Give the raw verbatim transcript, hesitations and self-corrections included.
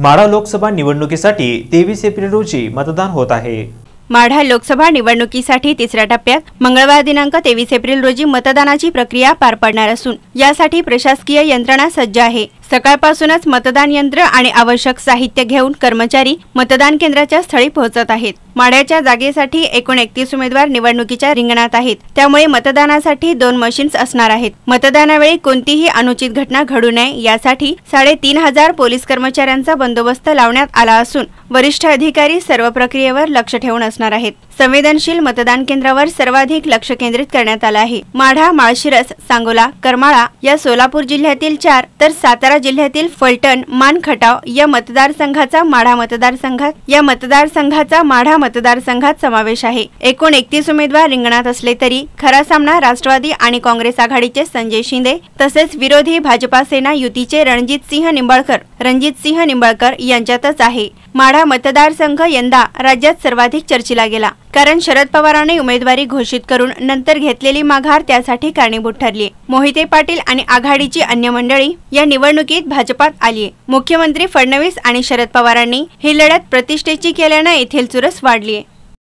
माढा लोकसभा निवडणुकीसाठी तेवीस एप्रिल रोजी मतदान होत आहे। माढा लोकसभा निवडणुकीसाठी तिसऱ्या टप्प्यात मंगळवार दिनांक तेवीस एप्रिल रोजी मतदानाची प्रक्रिया पार पडणार असून यासाठी प्रशासकीय यंत्रणा सज्ज आहे। सकाळपासूनच मतदान यंत्र आणि आवश्यक साहित्य घेऊन कर्मचारी मतदान केंद्राच्या स्थळी पोहोचत आहेत। माढ्याच्या जागेसाठी एकूण एकतीस उमेदवार निवडणुकीच्या रिंगणात आहेत, त्यामुळे मतदानासाठी दोन मशीन्स असणार आहेत। मतदानावेळी कोणतीही अनुचित घटना घडू नये यासाठी साडेतीन हजार पोलीस कर्मचाऱ्यांचा बंदोबस्त लावण्यात आला असून वरिष्ठ अधिकारी सर्व प्रक्रियेवर लक्ष ठेवून असणार आहेत। संवेदनशील मतदान केंद्रावर सर्वाधिक लक्ष केंद्रित करण्यात आले आहे। माढा, माळशिरस, सांगोला, करमाळा या सोलापूर जिल्ह्यातील चार तर सातारा जिल्ह्यातील फलटण, मानखटाव या मतदारसंघाचा माढा मतदारसंघात या मतदारसंघाचा माढा मतदारसंघात समावेश आहे। एकूण एकतीस उमेदवार रिंगणात असले तरी खरा सामना राष्ट्रवादी आणि काँग्रेस आघाडीचे संजय शिंदे तसेच विरोधी भाजपा सेना युतीचे रणजित सिंह निंबाळकर रणजित सिंह निंबाळकर यांच्यातच आहे। माढा मतदारसंघ यंदा राज्यात सर्वाधिक चर्चिला गेला, कारण शरद पवारांनी उमेदवारी घोषित करून नंतर घेतलेली माघार त्यासाठी कारणीभूत ठरली। मोहिते पाटील आणि आघाडीची अन्य मंडळी या निवडणुकीत भाजपात आली। मुख्यमंत्री फडणवीस आणि शरद पवारांनी ही लढत प्रतिष्ठेची केल्याने येथील चुरस वाढली।